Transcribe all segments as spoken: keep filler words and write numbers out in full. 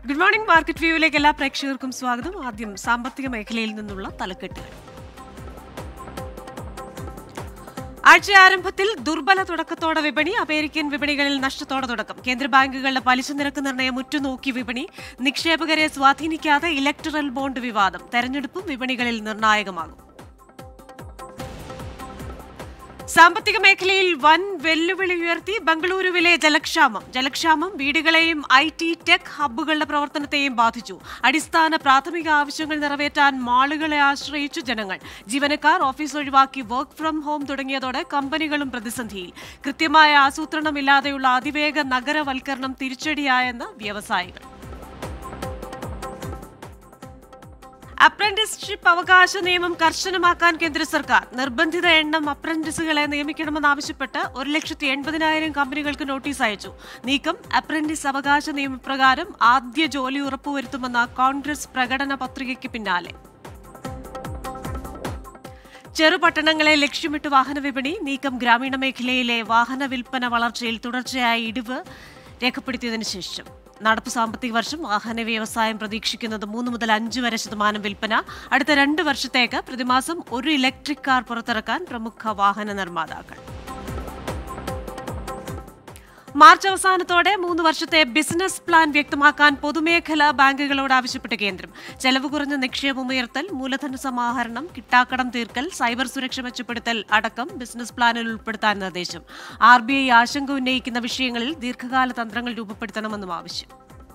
Good morning market വ്യൂവിലേക്ക് എല്ലാ പ്രേക്ഷകർക്കും സ്വാഗതം. ആദ്യം സാമ്പത്തിക മേഖലയിൽ നിന്നുള്ള തലക്കെട്ടുകൾ. ആഴ്ച ആരംഭത്തിൽ ദുർബല തുടക്കത്തോടെ വിപണി. അമേരിക്കൻ വിപണികളിൽ നഷ്ടത്തോടെ തുടക്കം. കേന്ദ്ര ബാങ്കുകളുടെ പലിശ നിരക്ക് നിർണ്ണയം ഉറ്റുനോക്കി വിപണി. നിക്ഷേപകരെ സ്വാധീനിക്കാതെ ഇലക്ടറൽ ബോണ്ട് വിവാദം. തെരഞ്ഞെടുപ്പും വിപണികളിൽ നിർണായകമാകും. സാമ്പത്തിക മേഖലയിൽ വൻ വെല്ലുവിളി ഉയർത്തി ബംഗളൂരുവിലെ ജലക്ഷാമം. ജലക്ഷാമം വീടുകളെയും ഐ ടി ടെക് ഹബ്ബുകളുടെ പ്രവർത്തനത്തെയും ബാധിച്ചു. അടിസ്ഥാന പ്രാഥമിക ആവശ്യങ്ങൾ നിറവേറ്റാൻ മാളുകളെ ആശ്രയിച്ചു ജനങ്ങൾ. ജീവനക്കാർ ഓഫീസ് ഒഴിവാക്കി വർക്ക് ഫ്രം ഹോം തുടങ്ങിയതോടെ കമ്പനികളും പ്രതിസന്ധിയിൽ. കൃത്യമായ ആസൂത്രണമില്ലാതെയുള്ള അതിവേഗ നഗരവൽക്കരണം തിരിച്ചടിയായെന്ന് വ്യവസായികൾ. അപ്രന്റീസ്ഷിപ്പ് അവകാശ നിയമം കർശനമാക്കാൻ കേന്ദ്ര സർക്കാർ. നിർബന്ധിത എണ്ണം അപ്രന്റീസുകളെ നിയമിക്കണമെന്നാവശ്യപ്പെട്ട് ഒരു ലക്ഷത്തി എൺപതിനായിരം കമ്പനികൾക്ക് നോട്ടീസ് അയച്ചു. നീക്കം അപ്രന്റീസ് അവകാശ നിയമപ്രകാരം ആദ്യ ജോലി ഉറപ്പുവരുത്തുമെന്ന കോൺഗ്രസ് പ്രകടന പത്രികയ്ക്ക് പിന്നാലെ. ചെറുപട്ടണങ്ങളെ ലക്ഷ്യമിട്ട് വാഹന വിപണി. നീക്കം ഗ്രാമീണ മേഖലയിലെ വാഹന വിൽപ്പന വളർച്ചയിൽ തുടർച്ചയായ ഇടിവ് രേഖപ്പെടുത്തിയതിനു ശേഷം. നടപ്പു സാമ്പത്തിക വർഷം വാഹന വ്യവസായം പ്രതീക്ഷിക്കുന്നത് മൂന്ന് മുതൽ അഞ്ച് വരെ ശതമാനം വിൽപ്പന. അടുത്ത രണ്ട് വർഷത്തേക്ക് പ്രതിമാസം ഒരു ഇലക്ട്രിക് കാർ പുറത്തിറക്കാൻ പ്രമുഖ വാഹന നിർമ്മാതാക്കൾ. മാർച്ച് അവസാനത്തോടെ മൂന്ന് വർഷത്തെ ബിസിനസ് പ്ലാൻ വ്യക്തമാക്കാൻ പൊതുമേഖലാ ബാങ്കുകളോട് ആവശ്യപ്പെട്ട കേന്ദ്രം. ചെലവ് കുറഞ്ഞ നിക്ഷേപം ഉയർത്തൽ, മൂലധന സമാഹരണം, കിട്ടാക്കടം തീർക്കൽ, സൈബർ സുരക്ഷ മെച്ചപ്പെടുത്തൽ അടക്കം ബിസിനസ് പ്ലാനിൽ ഉൾപ്പെടുത്താൻ നിർദ്ദേശം. ആർ ബി ഐ ആശങ്ക ഉന്നയിക്കുന്ന വിഷയങ്ങളിൽ ദീർഘകാല തന്ത്രങ്ങൾ രൂപപ്പെടുത്തണമെന്നും ആവശ്യം.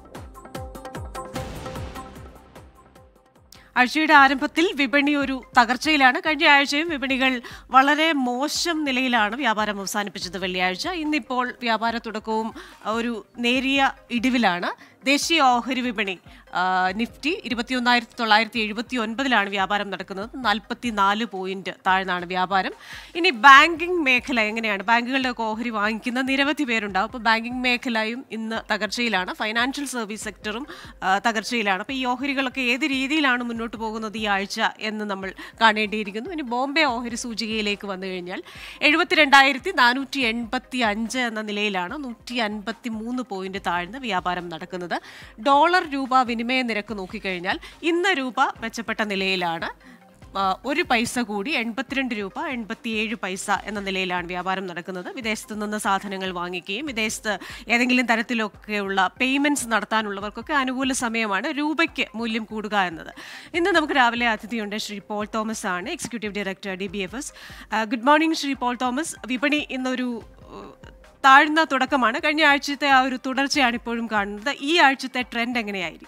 ആഴ്ചയുടെ ആരംഭത്തിൽ വിപണി ഒരു തകർച്ചയിലാണ്. കഴിഞ്ഞ ആഴ്ചയും വിപണികൾ വളരെ മോശം നിലയിലാണ് വ്യാപാരം അവസാനിപ്പിച്ചത്. വെള്ളിയാഴ്ച ഇന്നിപ്പോൾ വ്യാപാര തുടക്കവും ഒരു നേരിയ ഇടിവിലാണ്. ദേശീയ ഓഹരി വിപണി നിഫ്റ്റി ഇരുപത്തിയൊന്നായിരത്തി തൊള്ളായിരത്തി എഴുപത്തി ഒൻപതിലാണ് വ്യാപാരം നടക്കുന്നത്. നാൽപ്പത്തി നാല് പോയിന്റ് താഴ്ന്നാണ് വ്യാപാരം. ഇനി ബാങ്കിംഗ് മേഖല എങ്ങനെയാണ്? ബാങ്കുകളുടെ ഒക്കെ ഓഹരി വാങ്ങിക്കുന്ന നിരവധി പേരുണ്ടാവും. അപ്പോൾ ബാങ്കിംഗ് മേഖലയും ഇന്ന് തകർച്ചയിലാണ്. Financial service സെക്ടറും തകർച്ചയിലാണ്. അപ്പോൾ ഈ ഓഹരികളൊക്കെ ഏത് രീതിയിലാണ് മുന്നോട്ട് പോകുന്നത് ഈ ആഴ്ച എന്ന് നമ്മൾ കാണേണ്ടിയിരിക്കുന്നു. ഇനി ബോംബെ ഓഹരി സൂചികയിലേക്ക് വന്നു കഴിഞ്ഞാൽ എഴുപത്തിരണ്ടായിരത്തി നാനൂറ്റി എൺപത്തി അഞ്ച് എന്ന നിലയിലാണ് നൂറ്റി അൻപത്തി മൂന്ന് പോയിന്റ് താഴ്ന്ന് വ്യാപാരം നടക്കുന്നത്. ഡോളർ രൂപ വിനിമയ നിരക്ക് നോക്കിക്കഴിഞ്ഞാൽ ഇന്ന് രൂപ മെച്ചപ്പെട്ട നിലയിലാണ്. ഒരു പൈസ കൂടി എൺപത്തിരണ്ട് രൂപ എൺപത്തിയേഴ് പൈസ എന്ന നിലയിലാണ് വ്യാപാരം നടക്കുന്നത്. വിദേശത്ത് നിന്ന് സാധനങ്ങൾ വാങ്ങിക്കുകയും വിദേശത്ത് ഏതെങ്കിലും തരത്തിലൊക്കെയുള്ള പേയ്മെൻറ്റ്സ് നടത്താനുള്ളവർക്കൊക്കെ അനുകൂല സമയമാണ് രൂപയ്ക്ക് മൂല്യം കൂടുക എന്നത്. ഇന്ന് നമുക്ക് രാവിലെ അതിഥിയുണ്ട്. ശ്രീ പോൾ തോമസ് ആണ്, executive director D B F S. Good morning Shri Paul Thomas. വിപണി ഇന്നൊരു താഴ്ന്ന തുടക്കമാണ്. കഴിഞ്ഞ ആഴ്ചത്തെ ആ ഒരു തുടർച്ചയാണ് ഇപ്പോഴും കാണുന്നത്. ഈ ആഴ്ചത്തെ ട്രെൻഡ് എങ്ങനെയായിരിക്കും?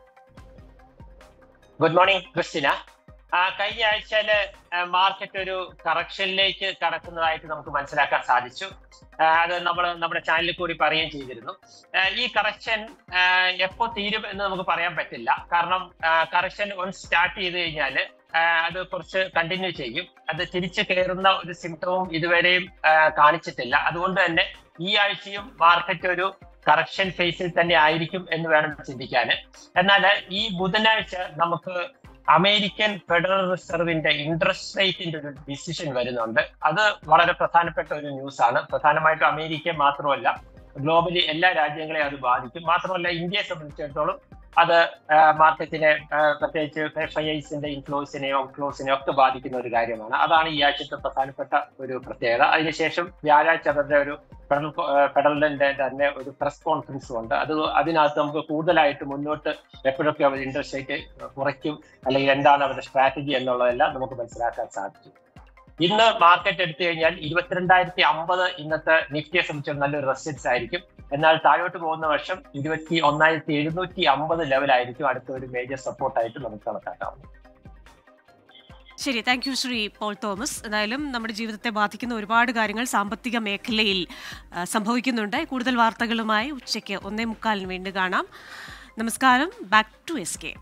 Good morning Christina. കഴിഞ്ഞ ആഴ്ചയില് മാർക്കറ്റ് ഒരു കറക്ഷനിലേക്ക് കടക്കുന്നതായിട്ട് നമുക്ക് മനസ്സിലാക്കാൻ സാധിച്ചു. അത് നമ്മൾ നമ്മുടെ ചാനലിൽ കൂടി പറയുകയും ചെയ്തിരുന്നു. ഈ കറക്ഷൻ എപ്പോ തീരും എന്ന് നമുക്ക് പറയാൻ പറ്റില്ല. കാരണം കറക്ഷൻ ഒന്ന് സ്റ്റാർട്ട് ചെയ്ത് കഴിഞ്ഞാൽ അത് കുറച്ച് കണ്ടിന്യൂ ചെയ്യും. അത് തിരിച്ചു കയറുന്ന ഒരു സിംറ്റവും ഇതുവരെയും കാണിച്ചിട്ടില്ല. അതുകൊണ്ട് തന്നെ ഈ ആഴ്ചയും മാർക്കറ്റ് ഒരു കറക്ഷൻ ഫേസിൽ തന്നെ ആയിരിക്കും എന്ന് വേണം ചിന്തിക്കാൻ. എന്നാൽ ഈ ബുധനാഴ്ച നമുക്ക് അമേരിക്കൻ ഫെഡറൽ റിസർവിന്റെ ഇൻട്രസ്റ്റ് റേറ്റിന്റെ ഒരു ഡിസിഷൻ വരുന്നുണ്ട്. അത് വളരെ പ്രധാനപ്പെട്ട ഒരു ന്യൂസ് ആണ്. പ്രധാനമായിട്ടും അമേരിക്ക മാത്രമല്ല, ഗ്ലോബലി എല്ലാ രാജ്യങ്ങളെയും അത് ബാധിക്കും. മാത്രമല്ല ഇന്ത്യയെ സംബന്ധിച്ചിടത്തോളം അത് മാർക്കറ്റിനെ, പ്രത്യേകിച്ച് എഫ് ഐ ഐസിന്റെ ഇൻഫ്ലോസിനെയോ ഔട്ട്ഫ്ലോസിനെയോ ഒക്കെ ബാധിക്കുന്ന ഒരു കാര്യമാണ്. അതാണ് ഈ ആഴ്ചത്തെ പ്രധാനപ്പെട്ട ഒരു പ്രത്യേകത. അതിനുശേഷം വ്യാഴാഴ്ച അവരുടെ ഒരു ഫെഡറൽ ഫെഡറലിന്റെ തന്നെ ഒരു പ്രസ് കോൺഫറൻസും ഉണ്ട്. അത് അതിനകത്ത് നമുക്ക് കൂടുതലായിട്ട് മുന്നോട്ട് എപ്പോഴൊക്കെ അവർ ഇൻട്രസ്റ്റ് റേറ്റ് കുറയ്ക്കും അല്ലെങ്കിൽ എന്താണ് അവരുടെ സ്ട്രാറ്റജി എന്നുള്ളതെല്ലാം നമുക്ക് മനസ്സിലാക്കാൻ സാധിച്ചു. ഇന്ന് മാർക്കറ്റ് എടുത്തു കഴിഞ്ഞാൽ ഇരുപത്തിരണ്ടായിരത്തി അമ്പത് ഇന്നത്തെ നിഫ്റ്റിയെ സംബന്ധിച്ച് നല്ലൊരു റെസിസ്റ്റൻസ് ആയിരിക്കും. എന്നാൽ താഴോട്ട് പോകുന്ന വർഷം ഇരുപത്തി ഒന്നായിരത്തി എഴുന്നൂറ്റി അമ്പത് ലെവലായിരിക്കും അടുത്ത ഒരു മേജർ സപ്പോർട്ടായിട്ട് നമുക്ക് കണക്കാക്കാവുന്നത്. ശരി, താങ്ക് യു ശ്രീ പോൾ തോമസ്. എന്തായാലും നമ്മുടെ ജീവിതത്തെ ബാധിക്കുന്ന ഒരുപാട് കാര്യങ്ങൾ സാമ്പത്തിക മേഖലയിൽ സംഭവിക്കുന്നുണ്ട്. കൂടുതൽ വാർത്തകളുമായി ഉച്ചയ്ക്ക് ഒന്നേ മുക്കാലിന് വീണ്ടും കാണാം. നമസ്കാരം. Back to S K.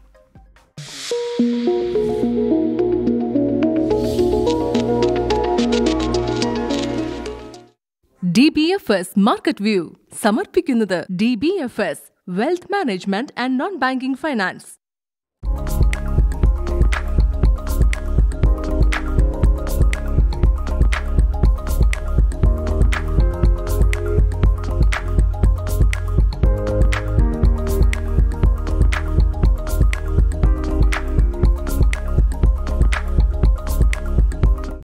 D B F S market view സമർപ്പിക്കുന്നത് D B F S wealth management and non banking finance.